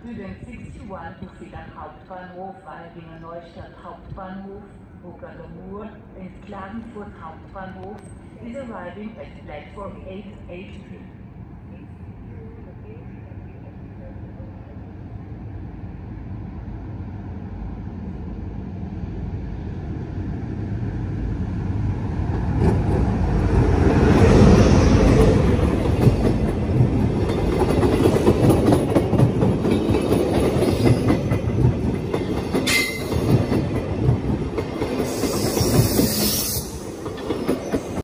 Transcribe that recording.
Student 61 to Villach Hauptbahnhof, Waldinger Neustadt Hauptbahnhof, Rocca-Moor and Klagenfurt Hauptbahnhof is arriving at platform 8HP.